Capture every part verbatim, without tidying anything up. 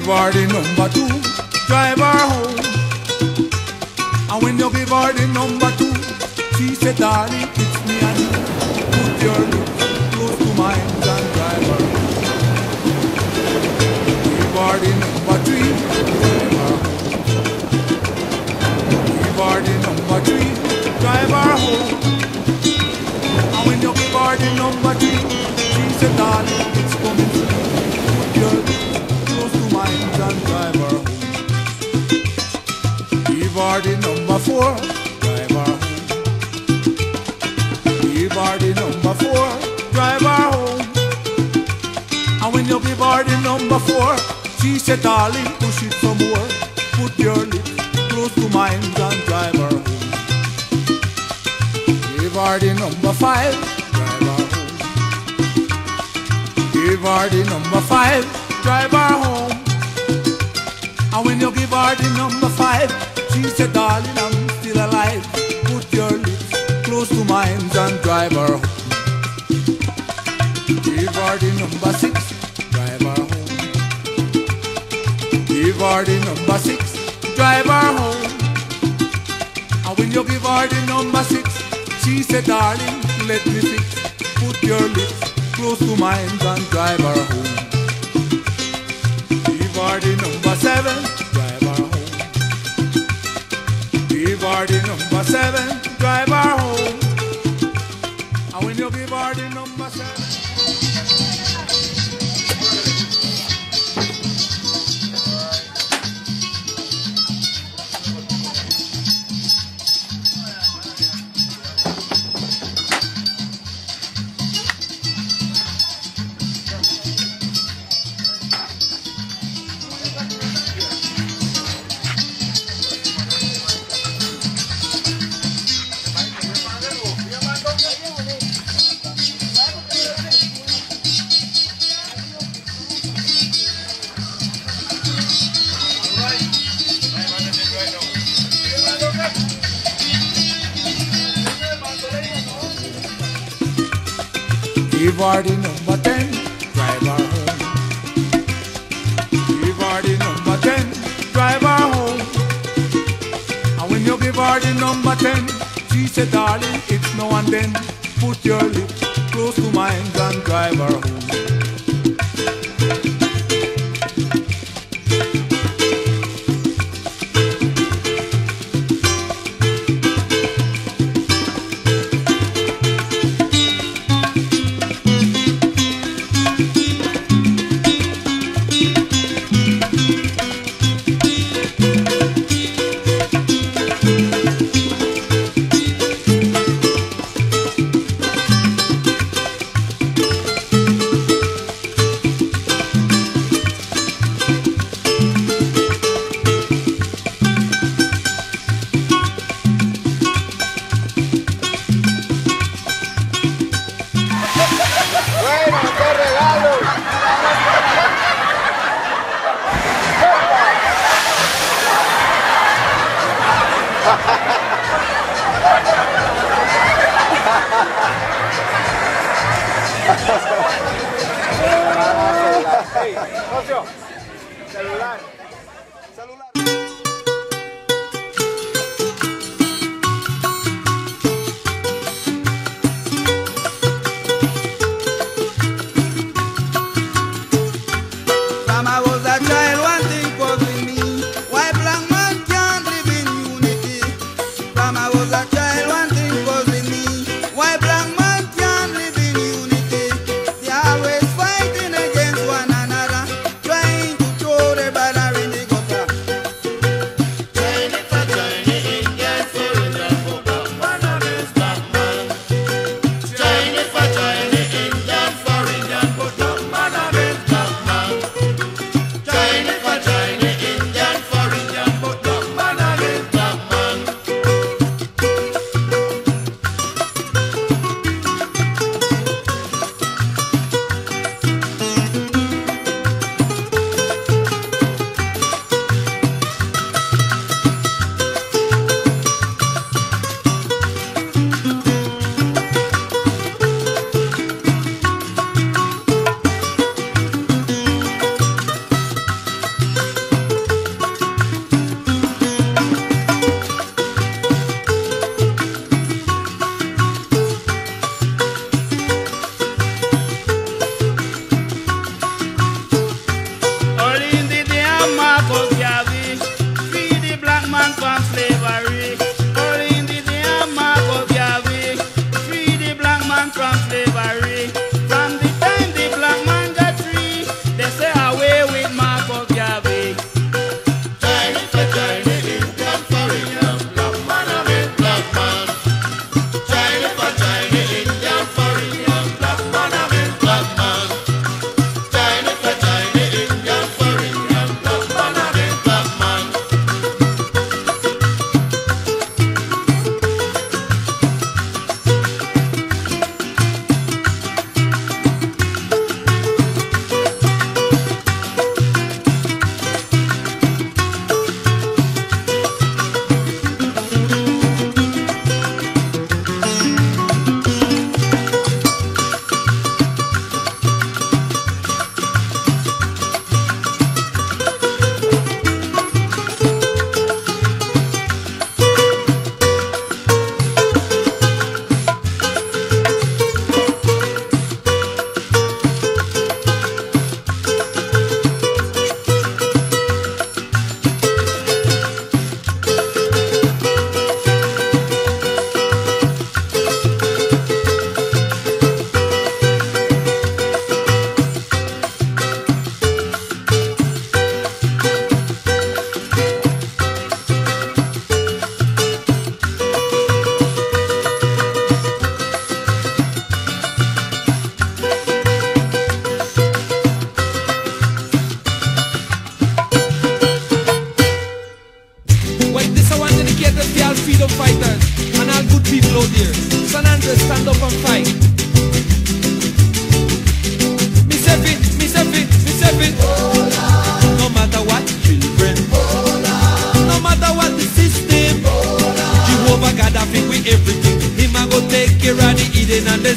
her the number two, drive her home. And when you give her the number two, she said, darling, it's me and you. Put your lips close to mine and drive her home. Give her the number three, drive her home. Give her the number three, drive her home. And when you give her the number three, she said, darling, it's coming through. Put your lips close to mine and drive her home. Give her the number four, drive her home. Give her the number four, drive her home. And when you give her the number four, she said, darling, push it some more. Put your lips close to mine and drive her home. Give her the number five, drive her home. Give her the number five, drive her home. And when you give her the number five, she said, darling, I'm still alive. Put your lips close to mine and drive her home. Give her the number six, drive her home. Give her the number six, drive her home. And when you give her the number six, she said, darling, let me fix. Put your lips close to mine and drive her home. Give her the number seven, drive her home. Give her the number seven, drive her home. And when you give her the number seven, give her the number ten, drive her home. Give her the number ten, drive her home. And when you give her the number ten, she said, darling, it's now and then. Put your lips close to mine and drive her home. Hey, socio, celular, celular. From I was a child, one thing puzzling me: why black man can't live in unity? From I was a child, one thing puzzling me: why black man can't live in unity? They always fighting against one another, trying to throw the banner in the gutter.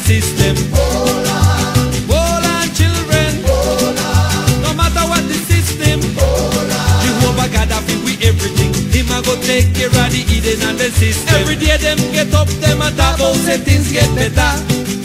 system. Hold on, hold on, children. Hold on. No matter what the system. Hold on. Jehovah God have it with everything. Him a go take care of the Eden and the system. Every day them get up, them a talk about say things get better.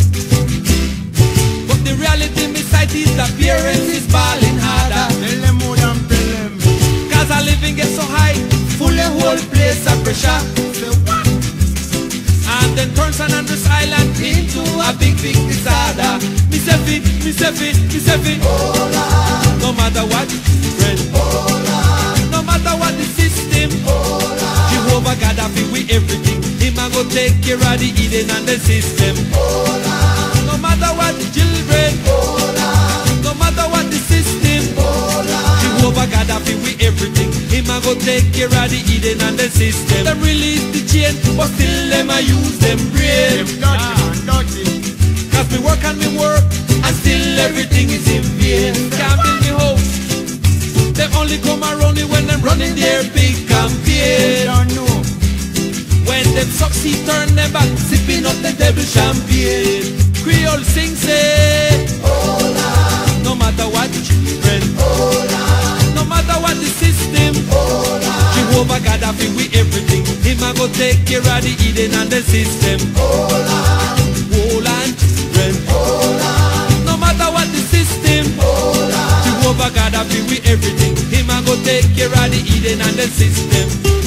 But the reality me sight is the parents is balling harder. Tell them more than tell them. Cause a living gets so high, full a whole place of pressure. Say what? And then turns an Andres Island into a big, big disaster. Me say fit, me say fit, me say fit. Hold on. No matter what, friend. Hold on. No matter what the system. Hold on. Jehovah God have it with everything. Him a go take care of the Eden and the system. Hold on. No matter what the children. Hold on. No matter what the system. Hold on. Jehovah God have it with everything. Him a go take care of the Eden and the system. Them release the chain, but still them a use them brain. Them dirty man, dirty. Cause me work and me work, and still everything is in vain. Can't build me house. They only come around me when them running their big campaign. Don't know. When them succeed, turn them back, sipping up the devil champagne. Creole sing say, hold on. No matter what, children. Hold on. No matter what the system. Hold on. Jehovah God have it with everything. Him a go take care of the Eden and the system. Hold on. Hold on, children. Hold on. No matter what the system. Hold on. Jehovah God have it with everything. Him a go take care of the Eden and the system.